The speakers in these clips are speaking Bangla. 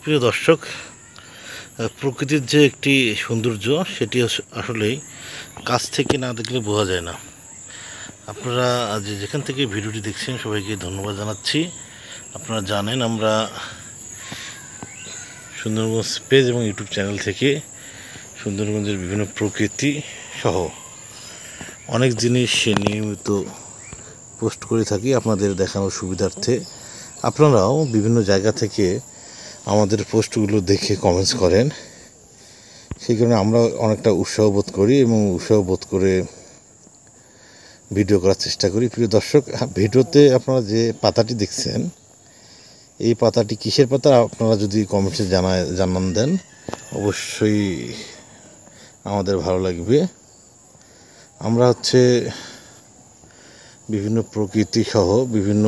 প্রিয় দর্শক, প্রকৃতির যে একটি সৌন্দর্য সেটি আসলেই কাছ থেকে না দেখলে বোঝা যায় না। আপনারা যেখান থেকে ভিডিওটি দেখছেন সবাইকে ধন্যবাদ জানাচ্ছি। আপনারা জানেন আমরা সুন্দরগঞ্জ পেজ এবং ইউটিউব চ্যানেল থেকে সুন্দরগঞ্জের বিভিন্ন প্রকৃতি সহ অনেক জিনিস নিয়মিত পোস্ট করে থাকি আপনাদের দেখানোর সুবিধার্থে। আপনারাও বিভিন্ন জায়গা থেকে আমাদের পোস্টগুলো দেখে কমেন্টস করেন, সেই কারণে আমরা অনেকটা উৎসাহ বোধ করি এবং উৎসাহ বোধ করে ভিডিও করার চেষ্টা করি। প্রিয় দর্শক, ভিডিওতে আপনারা যে পাতাটি দেখছেন এই পাতাটি কিসের পাতা আপনারা যদি কমেন্টসে জানান দেন অবশ্যই আমাদের ভালো লাগবে। আমরা বিভিন্ন প্রকৃতি সহ বিভিন্ন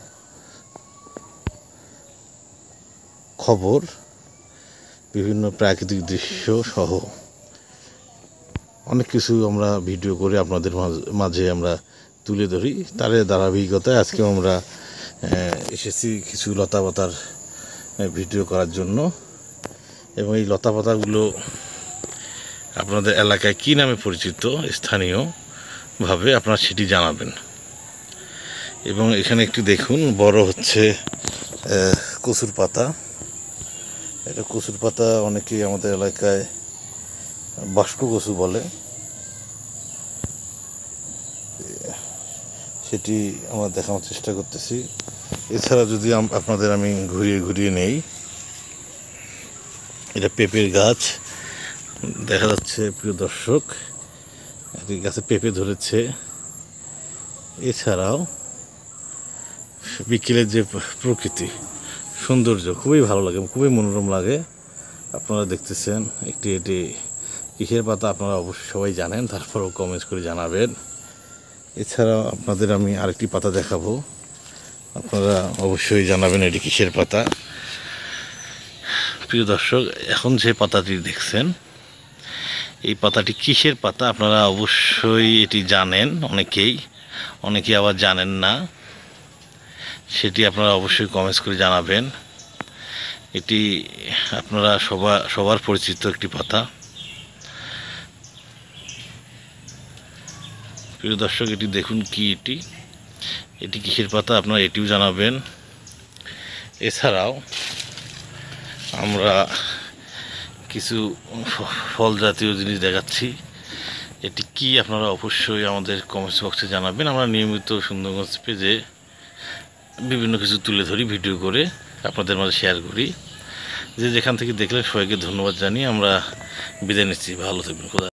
খবর, বিভিন্ন প্রাকৃতিক দৃশ্য সহ অনেক কিছু আমরা ভিডিও করে আপনাদের মাঝে আমরা তুলে ধরি। তার ধারাবাহিকতায় আজকে আমরা এসেছি কিছু লতাপাতার ভিডিও করার জন্য, এবং এই লতাপাতাগুলো আপনাদের এলাকায় কী নামে পরিচিত স্থানীয়ভাবে আপনারা সেটি জানাবেন। এবং এখানে একটি দেখুন, বড় কচুর পাতা। এটা কচুর পাতা অনেকেই আমাদের এলাকায় বাস্ক কচু বলে, সেটি আমরা দেখানোর চেষ্টা করতেছি। এছাড়া যদি আপনাদের আমি ঘুরিয়ে নেই, এটা পেঁপের গাছ দেখা যাচ্ছে। প্রিয় দর্শক, একটি গাছে পেঁপে ধরেছে। এছাড়াও বিকেলের যে প্রকৃতি সৌন্দর্য খুবই ভালো লাগে, খুবই মনোরম লাগে। আপনারা দেখতেছেন এটি কিসের পাতা আপনারা অবশ্যই সবাই জানেন, তারপরেও কমেন্টস করে জানাবেন। এছাড়াও আপনাদের আমি আরেকটি পাতা দেখাবো, আপনারা অবশ্যই জানাবেন এটি কিসের পাতা। প্রিয় দর্শক, এখন যে পাতাটি দেখছেন এই পাতাটি কিসের পাতা আপনারা অবশ্যই এটি জানেন, অনেকেই আবার জানেন না, সেটি আপনারা অবশ্যই কমেন্টস করে জানাবেন। এটি আপনারা সবার পরিচিত একটি পাতা। প্রিয় দর্শক, এটি দেখুন কি এটি কিসের পাতা আপনারা এটিও জানাবেন। এছাড়াও আমরা কিছু ফল জাতীয় জিনিস দেখাচ্ছি, এটি কি আপনারা অবশ্যই আমাদের কমেন্টস বক্সে জানাবেন। আমরা নিয়মিত সুন্দরগঞ্জ পেজে বিভিন্ন কিছু তুলে ধরি, ভিডিও করে আপনাদের মাঝে শেয়ার করি। যেখান থেকে দেখলেন সবাইকে ধন্যবাদ জানিয়ে আমরা বিদায় নিচ্ছি। ভালো থাকবেন।